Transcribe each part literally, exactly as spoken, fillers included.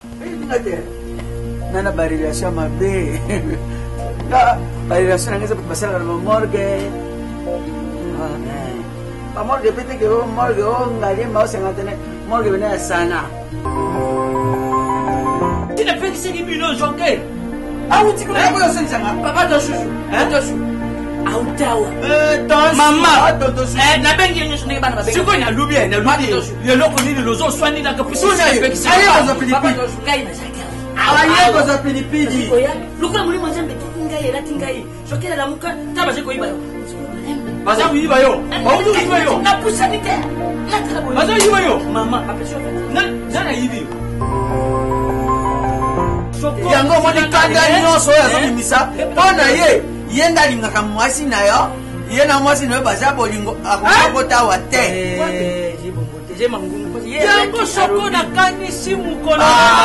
Nana relation mabe. Na relation ngeza basala na morgue. Ah, ba morgue pete ke morgue o ngali ma cinquante morgue bena sana. Tu ne fais que c'est du boulot joker. Ah oui, tu connais pas ça ça. Papa de chouchou. Hein de chouchou. Autawa. Euh, maman. Eh, na bengi nyo shunga bana babengi. Siko na lubi na lubi. Ye loko ni lozo swani na kapusi. Allez dans Philippines. Papa de chouchou na shaka. Allez dans Philippines. Luka muri mwanzambe kingai la kingai. Shokela la muka taba je koiba yo. Baza kuiba yo. Ba uju kuiba yo. Na pusa nite. La kala boyo. Baza kuiba yo. Mama, papa shokela. Na jana hivi. Yango moni kanga nyonso ya so misa. Pona ye. Yenda lingaka mwasi na yo yena mwasi na yo baza bolingo akokota wa te je mangungu ko ye yango soko na kanisi mukono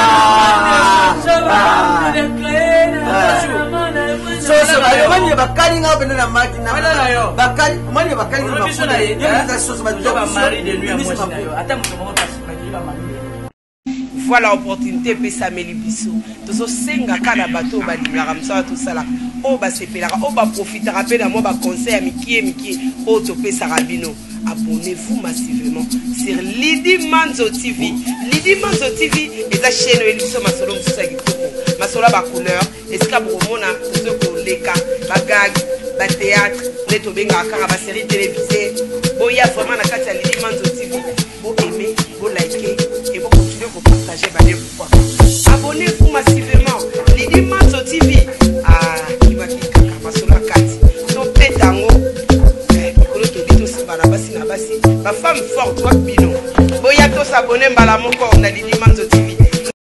so so ayo manye bakali nga bena na maki na bakali manye bakali na maki yo nza so so ba mari de nuit moi na yo ata muto mo kasi ba mari. Voilà l'opportunité pe sameli biso tozo senga kana bato ba limaka msa to sala o ba sepelaka o ba profitera pe na mo ba conseil ya mikie mikie o to pe sarabino. Abonnez-vous massivement sur Lydie Manzo T V. Lydie Manzo T V est la chaîne où il y a masolo msusa kitoko masolo ba couleur esika bomona tozo ko leka ba gag ba théâtre neto benga kaka ba série télévisée boya vraiment na kati ya Lydie Manzo T V bo aimer bo liker et bo continuer ko partager ba les fois. Abonnez-vous massivement Lydie Manzo T V. Ah kibaki kaka masolo kati to petango mikolo to bito sibana basi na basi ba femme forte wa bino boya to s'abonner mbala moko na Lydie Manzo T V.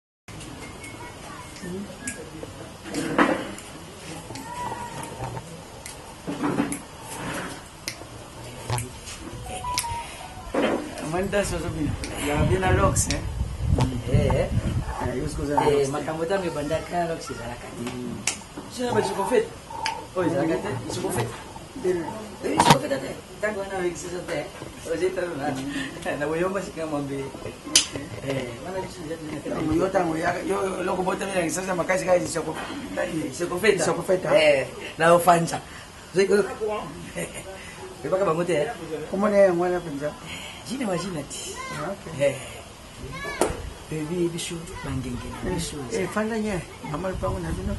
Manda soso bina. Ya bina locks eh. Eh. Eh, usko za. Eh, makambo tangu bandaka locks za lakati. Sio ba chiko fet. Oi, za lakati, chiko fet. Eh, chiko fet ate. Tangu na wiki sasa te. Oje taro na. Na wewe mba shika mambe. Eh, mana bisu ya tena. Yo tangu ya yo loko bota mina sasa makazi kai chiko. Chiko fet. Chiko fet. Eh, na ofanja. Ziko. Beba kama mote. Komo ne ngwana penza. Jina majina ti. Okay. Eh. Baby bisu bangenge bisu. Eh fanda nye. Amal pangu na bino.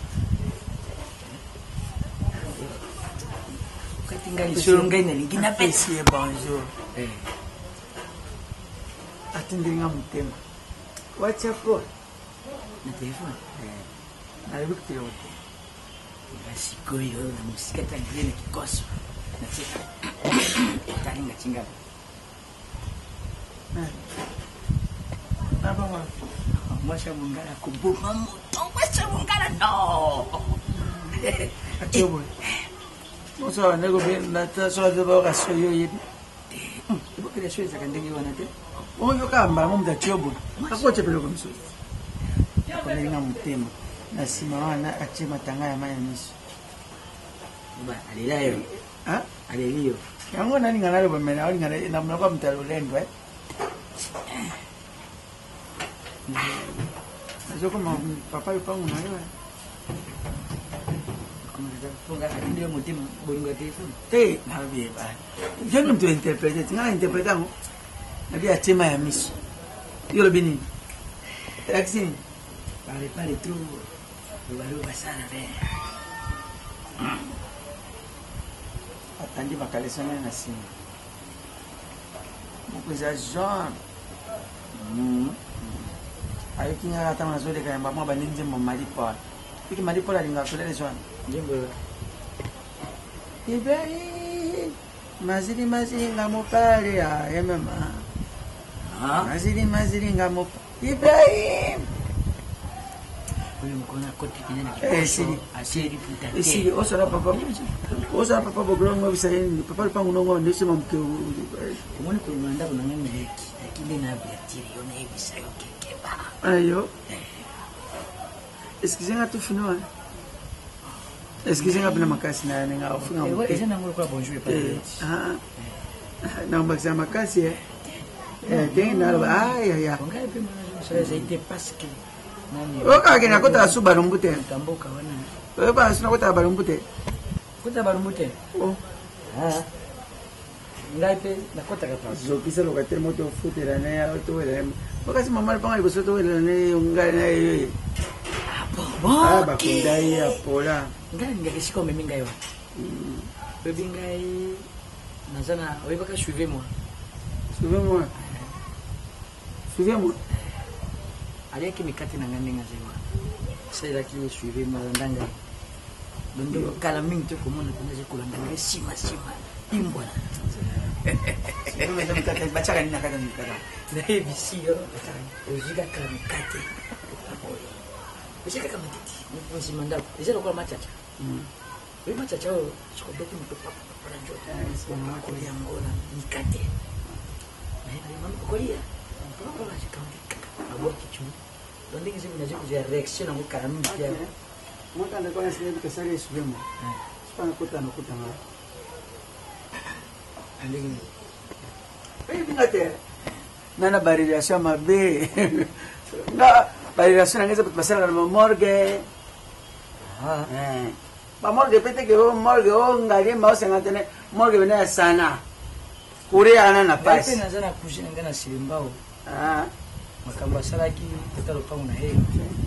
Katinga bisu ngai na lingina pesi bonjour. Eh. Atindinga mutema. WhatsApp ko. Na telefone. Eh. Na rubik yote. Basi goyo na musika tangine kikoso. Na tika. Taringa chinga. Apa mah? Masa mungkara kubu kamu, tong masa mungkara no. Coba. Masa nego ben nata soal coba kasih yo ye. Ibu kira sudah sekarang dengi wana te. Oh yo kamba mum da coba. Aku aja belum masuk. Aku lagi ngamu tema. Nasi mawana aci matanga ya mana nis. Ba alila yo. Ah? Alila yo. Yang mana ni ngana lo bermain awal ngana enam lo kam terlalu lain kan? Masuk ke mau papa lupa ngomong apa? Kamu ada enggak ada dia mau tim bonga telepon. Teh, nabi apa? Jangan tu interpret, tinggal interpret aku. Nabi acema ya miss. Yo lebih ni. Taksi. Pare pare tu. Baru basana be. Atandi bakale sana nasi. Mukuza John. Hmm. Ayo kinga ata na zole kaya mama baninje mo maripola. Piki maripola linga kulele John. Jembo. Ibrahim. Mazili mazili ngamo pale ya mama. Ah, mazili mazili ngamo Ibrahim. Wewe mkona koti kinene Eh siri. Asiri puta. Eh siri osara papa. Osara papa bogro ngo bisaini. Papa pangu ngo ndese mamke. Umone kulanda kunangene heki. Akili na biatiri yona ebisa yoke. Ayo. Est-ce que c'est un tout fini? Est-ce que c'est un peu de makasi na nga ofunga mo? Eh, eza nango kwa bonjour pa. Ah. Na mbakisa makasi eh. Eh, ding na ba ay ya. Ngai pe mana so ça été parce que oka kena kota su barumbute Tamboka wana. wewe bana sina kota barumbute Kota barumbute. oh Ah. Ngai pe nakota ka pas. zokisa lokate moto futera na ya to wele bakasi mama panga liboso to wele ne ngai na ye ah ba kundai ya pola Ngai ngakishika mimi ngai wa. Bebe ngai nazana wewe baka suivez moi. suivez-moi suivez-moi Allez qui me kati na ngani ngazewa. C'est là qui suivez moi ndanga. Bondo kala mingi to komona kunaje kulanda ngai sima sima. Imbona. Sema ndo mkate bachaka nina kata nikata Na hivi sio ujiga kala mkate. Ujiga kama titi. Msi mandako. Izero kwa machacha. mm Wewe machacha wao sikobeti mtu papa kwa njota. Sema wako ya ngona mkate. Na hivi mama kokolia. Papa ajikamika. Abo kichu. Donde ngizi mnaje kuzia reaction na karami pia. mwaka ndako na sile bikasari suivez-moi sipana kota na kota ngala Andingi. Wewe ngate nana barilation mabe nga barilation ngeze pasala na morgue Ah. eh ba morgue pete ke morgue o ngari ma osengantene morgue bena sana kure ana na Basi pasi nazana kushina ngana silimbao. ah Makamba salaki tetalo pangu na yeye.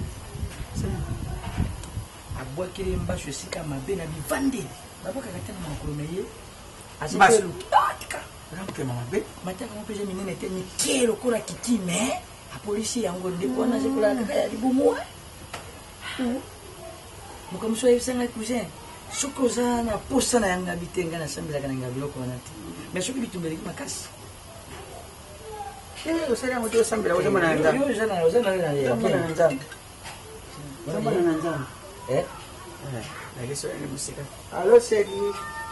Abwa kile mbasho sika mabe na bivande. Baba kakatana makuru na yeye. Mbasho. Atika. ramke mama be Mataka mpeje minene te ni kero kola kitime. A polisi yango ndipo na zikula kaka ya libumua. Mukamso hivi sana cousin. Soko sana posa na yanga bitenga na sambila kana ngabilo ko nati. Mesho kibitumbele makasi. eh usera moto sambira wote mwana nza Yo jana jana na ya. mwana nza mwana nza Eh? eh aliso ni musika allo seki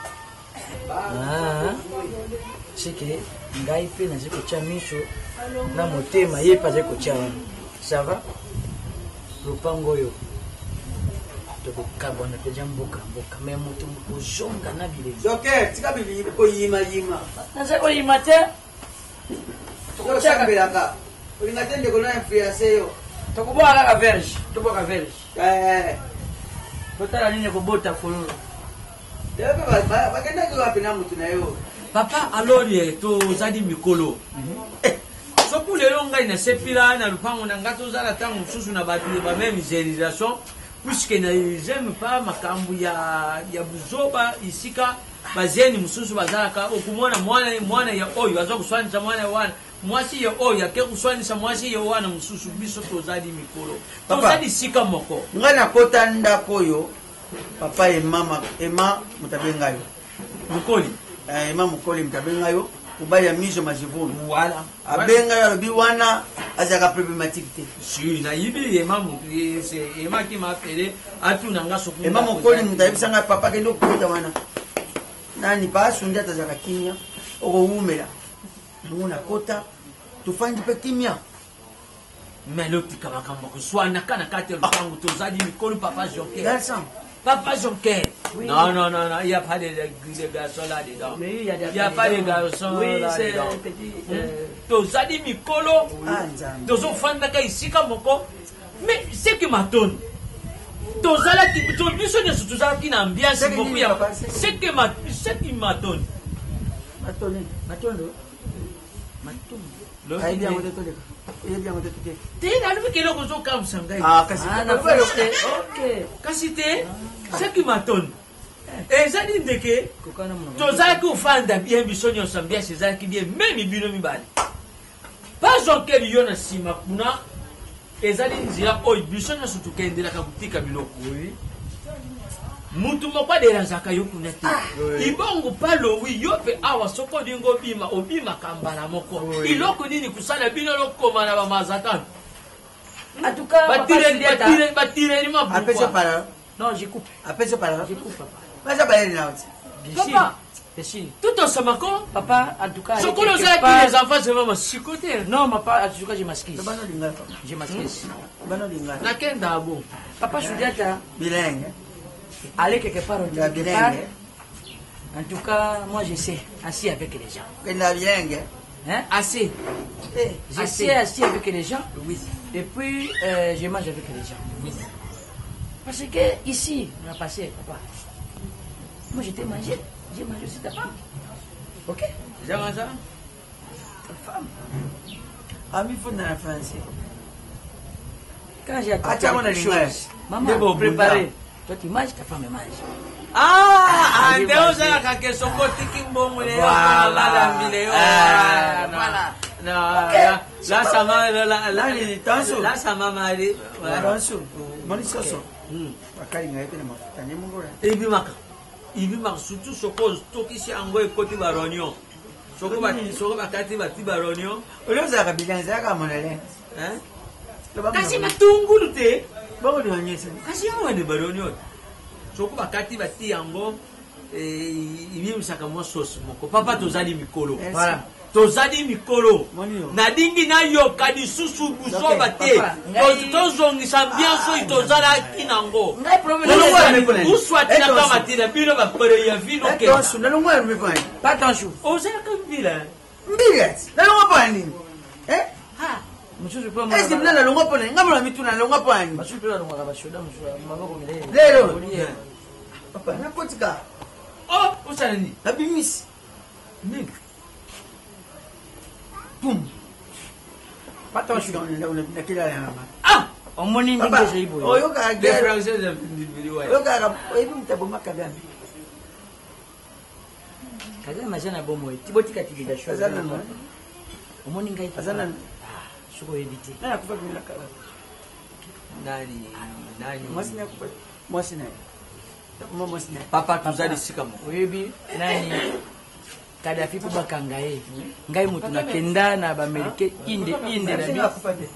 Ah, sike ngai pe na ziko cha miso na motema ye pa ziko cha wana. Ça va? Lupango yo. Toko kabona pe jamboka mboka me mutu muzonga na bile. Joker tika bibi ko yima yima Na zako imate? ko sambira ka ulinga tende ko na influence yo Toko boa kaka verge, toko ka verge. eh Botala nini ko bota fololo. Debe ba bakenda ko wapi na mutu na yo Papa alori to zadi mikolo. Soku lelo ngai na sepila na lupango na ngato zala tangu susu na batu ba même génération puisque na j'aime pas makambu ya ya buzoba isika bazeni mususu bazaka okumona mwana mwana ya oyo azo kuswanisha mwana ya wana mwasi ya oyo ake kuswanisha mwasi ya wana mususu biso to zadi mikolo. To Papa. zadi sika moko. ngana kota ndako yo papa e mama ema mutabenga yo Mukoli. eh ema mukoli mutabenga yo kubaya miso majivuno Voilà. abenga yo bi wana azaka problématique te Si na yibi ema mu c'est ema qui m'a appelé atu nanga soku. ema mukoli mutayibisanga papa kendo kuta wana nani pa sunja tazaka kinya oko umela muna kota tufandi pe kimya Mais l'autre kamakambo kuswana kana kati ya mpango tozadi mikolo papa Jonker. garçon Papa Jonker. Oui. Non non non non, il y a pas de, de, de garçons là dedans. Mais il y a des Il y a pas de garçons oui, là c'est dedans. petit euh, Tozadi mikolo. ah nzambe Tozo fanda ka isika moko. Mais ce qui m'attend. Tozala ki to biso ne tozala ki na ambiance C'est que beaucoup nini, ya. papa? Ce qui m'a ce qui m'attend. matone matondo. Matondo. ai bien ngote toleka ai bien ngote toleka Tena lubi kelo kozo kam sangai. ah kasi Ah, na feste. OK. Kasi te ce qui m'attend. Ezali ndeke. Kokana mwana. Tozalaki ofanda bien biso nyonso ambiance ezalaki bien meme bino mibale pas zonke biyo na nsima kuna ezali nzela oyo biso nyonso tokendelaka kotika biloko mutu moko aderanzaka yo kuna te ibongo palowi yo mpe awa soki olingi obima obimaka mbala moko iloko nini kosala bino lokoma na bamazakano En tout cas, papa, batireli apese mabukwa para non, j'écoute. apese para J'écoute, papa. basa bayeli na oti D'ici. Papa. D'ici. tout osomako Papa, en tout cas. sokolo quelque ozalaki part- les enfants sema masiko te Non, papa, en tout cas, je m'excuse. bano lingala Je m'excuse. bano lingala nakenda abo Papa, je dis à ta, bilenge aller quelque part, on dit la quelque part. bilenge En tout cas, moi, je sais, assis avec les gens. kenda bilenge Hein? assez Je Assis. sais, assis avec les gens. oui Et puis, euh, je mange avec les gens. Parce que ici, on a passé, papa. Moi, j'étais mangé. J'ai mangé aussi ta femme. Ok? J'ai mangé ça? Ta femme. Ah, mais il faut dans la France. Quand j'ai apporté Ah, quelque chose, maman, préparé. Toi, tu manges, ta femme mange. Ah, ande ozalaka ke soko tiki mbongo le Voilà. Voilà. Non, là ça m'a là là là ça m'a marré. Attention. Moni soso. Bakali ngaite na mafuta ni mungu la. Ibi maka. Ibi maka surtout soko tokisi ango ekoti baronio. Soko ba soko bakati bati baronio. Oloza ka bilanza ka monale. Hein? Kasi matungulu te. Bongo de onyesa. Kasi mo ne baronio. Soko bakati bati yango ibimisaka mo sauce moko papa tozali mikolo Voilà. tozali mikolo nadingi nayoka lisusu buzoba te tozongisa ambiance oyo tozalaki nango uswatinaka matina bino bapere ya vino ke Pas attention. ozalaka mbila Mbila. Nalonga pani. Eh? Ah, monsieur, je peux me Est-ce que mna nalonga pani? Ngamla mitu nalonga pani. Monsieur, je peux aller à la choda, monsieur, maboko milele. Lelo. Papa, nakotika. oh usalani Abimisi. nini Boum. Pas attention, on a kila la mama. Ah, omoni ndenge je ibo. Oyo ka les gere. français de vidéo Oyo ka ka ebi mtaboma kagame. Kagame majana bomo tiboti katika shwa. Azana no. Omoni ngai Azana. Ah, shuko edite. Na kufa bila kala. nani nani Mwasi na kufa. Mwasi na. Mama mwasi na. papa tozali sika moko Oyebi nani Kadafi po bakanga ye. Ngai mutu nakenda na ba Amerike inde inde na bi. kufa de.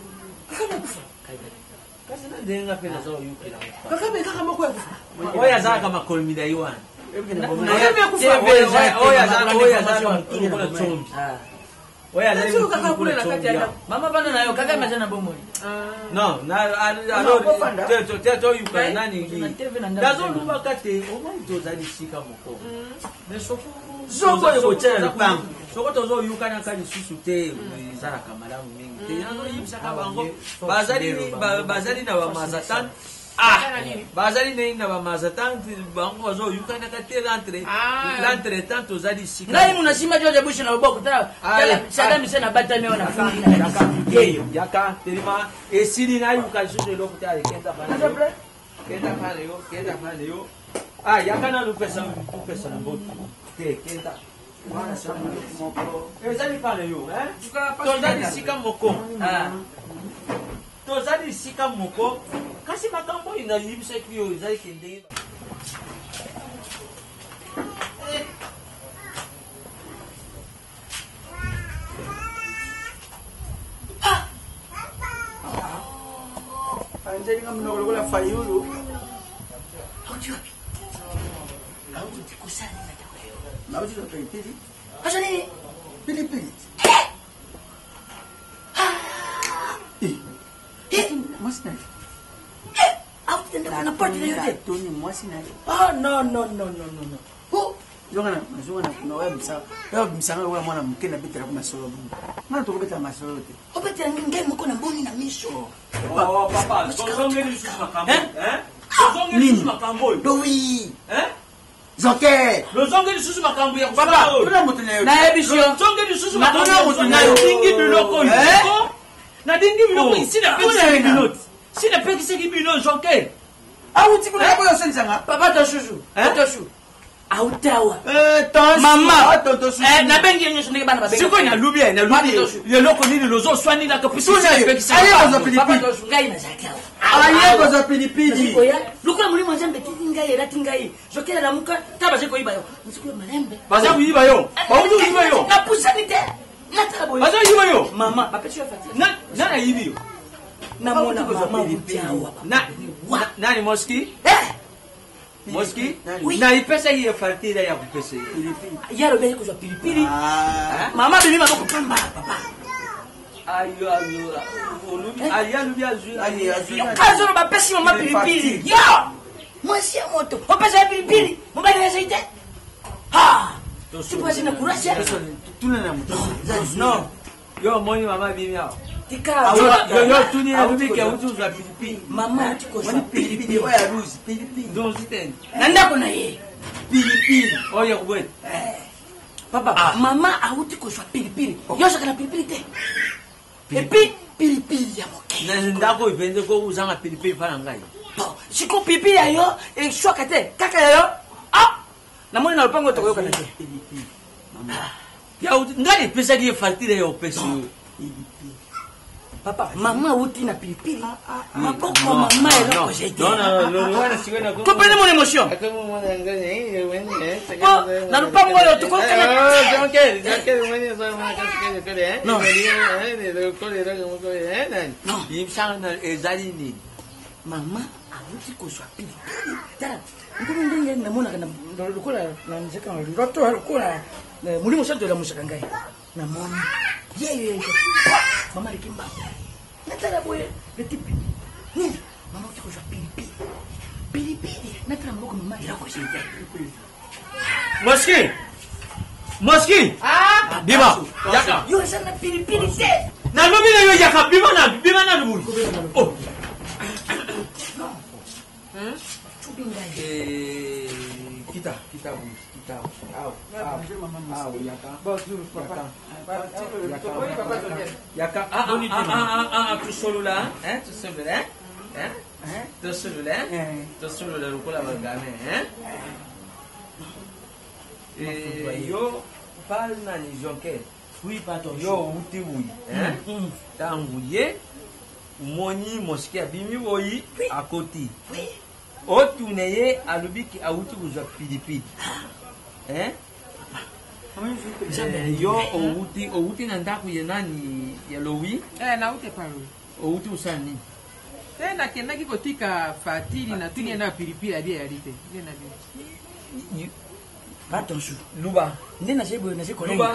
kasi na denga pena zo yukila Kagame kaka moko ya kufa. oya zaka makolmida yiwana Ebi na bomo. Mama bana nayo kaka majana bomo. No, na alors teto teto yuka nani dazo luba kate o mai to zali sika moko mais soko Soko yo tena pam. soko to zo yuka na kali susu te zara kamala mingi te nazo yibisa ka bango bazali bazali na ba mazatan ah bazali ne na ba mazatan bango zo yuka na kate l'entrée l'entrée tant to zali sika Ngai munashima joje bushi na boko tala. Sada misena batame ona fundi na yaka. yeyo yaka telima esili na yuka susu lo kutale kenda bana kenda pale yo kenda pale yo ah yaka na lu pesa lu pesa na botu ke kenda wana sana moko ezali pale yo eh tozali sika moko ah tozali sika moko kasi makambo ina yibisa kiyo ezali kende Anjali ngam no lola fayulu. Audio. Audio tikusani na taweyo. Nauti to pili. Asa ni Pili pili. eh eh Mwasi na. eh au tenda kuna party na yote. Toni mwasi na. Ah no no no no no no. Oh, Zongana, zongana no wa msa. Wa msa wa mwana mkena bitera kuma solo. Mana to kubeta masolo te. obete ngai mko na mboni na misho. oh papa tozongeli susu makambo eh tozongeli susu makambo Doi. eh Zoke. lozongeli susu makambo ya Papa, kusala tuna mutu na yo. Na ebisho. lozongeli susu Na- makambo na- ya na- kusala na- dingi biloko Eh? yuko na dingi biloko Oh. sina Kuna pesa ina. binoti sina pesa kibino zonke Au tikuna yako yo sensanga. Papa to shushu. Eh? To shushu. Autawa. Eh, tonsu. Mama. Tonto su. Eh na bengi yenye shunike bana babengi. siko ina lubia ina Mami lubia toshu. yeloko nini lozo swani la kapisi Suna yo. Aye ozo pilipili. Papa to shushu ngai na zakao. Aye ozo pilipili. Oya, lukula muri mwanzambe tinga era tinga hii. Zokela lamuka taba zeko iba yo. Nsikule malembe. baza kuyiba yo baudu kuyiba yo Na pusani te. Na tabo yo. baza kuyiba yo Mama, bapesi yo fatia. na nana yibi yo Na mona Au tiko mama pilipili. utawa. na na- nani moski Eh, moski Oui. na ipesa hiyo fartira ya kupesa hiyo Pilipili. yalo bele kuzwa pilipili. Ah. Mama bimi maboko pamba papa. ayo ayo olubi ayo alubi azu Aye, azu. Kazo no bapesi mama pilipili. Yo! Mwasi ya moto. Opesa ya pilipili. Mbali ya zaite. Ha! Tupo zina kurasha. Tuna na mutu. no yo moni mama bimi yao tika yo yo tuni na lubi ke utu za pilipili mama tiko za pilipili oya rouge pilipili donc c'était nanda kuna ye pilipili oya wait papa mama auti ko za pilipili yo shaka pilipili te et puis pilipili ya moke na ndako ipende ko uzanga pilipili fana ngai bon siko pilipili ya yo e shoka te kaka ya yo ah na moni na lupango to ko kana te pilipili mama ya uti ngai pesa ki fartire yo pesa papa mama uti na pilipili maboko mama ya ko jete non non non wana siwena ko to pene mon émotion comme mon ngai eh na lupango yo to ko kana donc donc moni so ma ka ke ke eh non eh ko le ra ko eh nan yimsana ezali ni mama auti ko swa pilipili tara ngombe ndenge na mona kana lokola na nzeka ndoto lokola mulimo santo la musaka ngai na mona yeyo mama likimba natala boye le tipi ni mama uti ko swa pilipili pilipili natala mboko mama ila ko jete Moski Moski ah bima yaka yo sana pilipili te na lobi na yo yaka bima na bima na lubulu oh hmm chubinga eh kita kita kita au au yaka bonjour papa yaka ah ah ah ah tu solo là hein tu solo là hein hein tu solo là tu solo là lokola bagame hein eh yo parle na ni jonke oui pardon yo uti wi hein tangu ye moni moski abimi boyi akoti otune ye alubiki auti kuzwa pilipili eh yo outi outi na ndaku ye nani ya lowi eh na ute paro outi usani eh na kenda kiko tika fatili na tuni na pilipili abia yalite nena bi attention luba ndena sebo na seko luba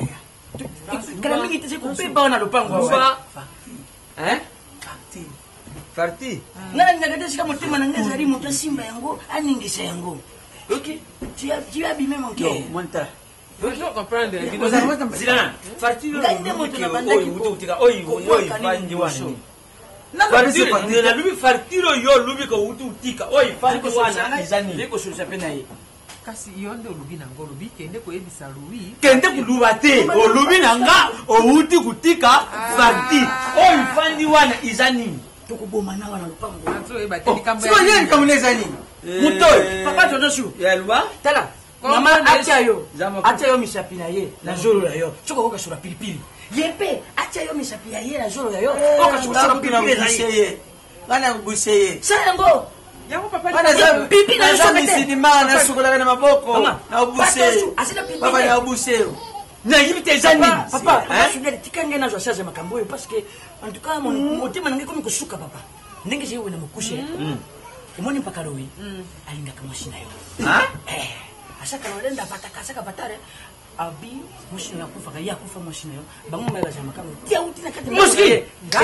kana mingi te seko pepa na lupango luba eh farti farti ngana ngada sika mutima na ngeza ri mutu simba yango aningisa yango ok tu as tu as abîmé mon cœur monta je peux comprendre zilana farti lo ngende mutu na banda oyi uti utika oyi oyi fandi wani farti na lubi farti lo yo lubi ko uti utika oyi fandi wana izani liko sulusa pena ye kasi yonde olubi na ngo olubi kende koyebisa lui kende kuluba te olubi na nga outi kutika farti oyi fandi wana izani tokuboma na wana lupango nazo eba te likambo siko yeni kamuneza nini mutoyi papa todosu ya luba tala mama acha yo acha yo misapi na ye na zolo ya yo soko koka sura pilipili yepe acha yo misapi ya ye na zolo ya yo koka sura pilipili na ye bana kubuseye sango yango papa bana za pipi na za sokete misidima na sukola na maboko na ubuseye baba na ubuseye na yibite zani papa papa sunde tikanga na zo saza makambo yo parce que en tout cas mon motima nange komi kusuka papa ndenge je wewe na mukushe umoni mpaka rowi alinga kama shina yo ha eh asaka walenda pataka asaka patare abi mushina kufa kaya kufa mushina yo bangu mela za makambo tia uti na kati muski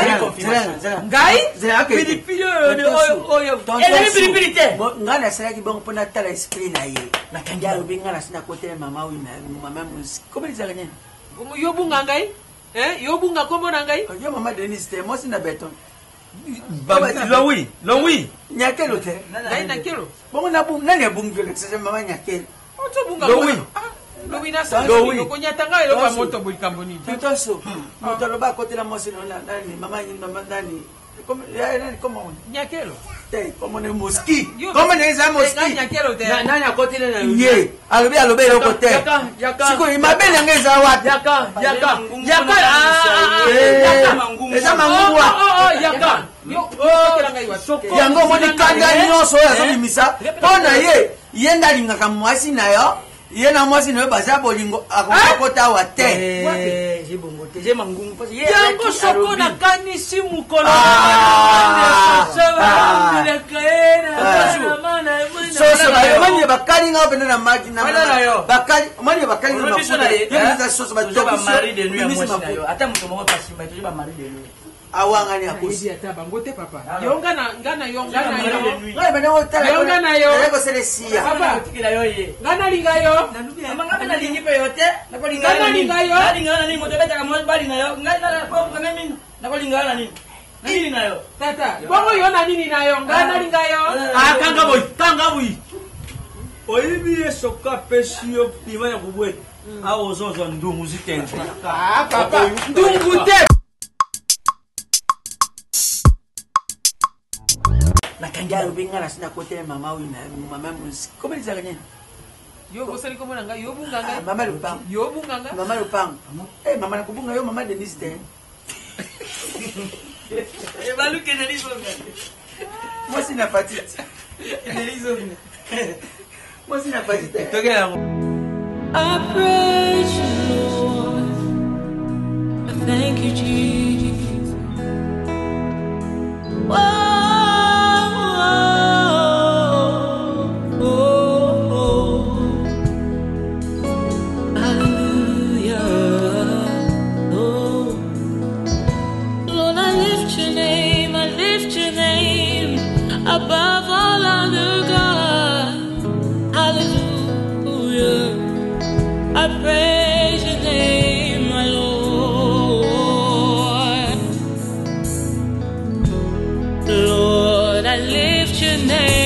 ngai zera pilipili oyo oyo ele pilipili te ngana sala ki bon pona tala esprit na ye na kanja ubinga na sina kote mama wi na mama muski comment ça gagne yobunga ngai eh yobunga kombo na ngai yo mama Denise te mo sina beton lo oui lo oui nyakelo te ngai na kelo bongo na bung nani bungi ke tse mama nyakelo oto bunga lo oui lo oui na sa Lo oui. ko nyatanga elo kwa moto boikambo ni Tutoso, moto loba kote la mosi na nani mama ni mama nani. Comme ya nani comme on. nyakelo Te comme on moski. Comme on est moski. nyakelo te nani akotile na Ye, alobi alobi lo kote. yaka yaka Siko imabele ngeza wapi? yaka yaka yaka Eza mangungwa. oh oh yaka yo kela ngai wa soko Yango moni kanda nyonso ya so mimisa. Pona ye, yenda lingaka mwasi na yo. Ye na mwasi na yo baza bolingo akokota wa te. eh je bongo te je mangungu parce que yango soko na kanisi mukolo Soso na yo mani bakali nga openda na magi na bakali mani bakali na mafuta ye nza soso ba to ba mari de nuit misi moi na yo mafuta ata muto moko pasi ba to ba mari de nuit awanga ni akosi Ezi ata bango te papa yonga na ngana yonga na yo ngai bana otala Yonga na yo. ko sele sia papa tikila yo ye ngana linga yo mama ngabe na lingi pe yo te na ko linga Ngana linga yo. na linga na ni moto beta ka mo bali na yo ngai na ko kana min nakolingana nini nini nayo tata bongo yo na nini nayo ngana lingayo ah kanga boy kanga boy oyibi esoka pesio pima ya kubwe awo zozo ndungu zitenze ah papa ndungu te na kanga ubingana sina kote mama wina mama muziki komeli za kanyeni yo bosali komona nga yo bunganga mama lupang yo bunganga mama lupang eh mama nakubunga yo mama Denise ten eh balu kenelizo moi sina patite kenelizo moi sina patite tokela I praise you, Lord. I thank you, Jesus. Whoa, oh, oh. Hallelujah. Oh. Lord, I lift your name, I lift your name above all other gods. Hallelujah. I praise your name, my Lord. Lord, I lift your name.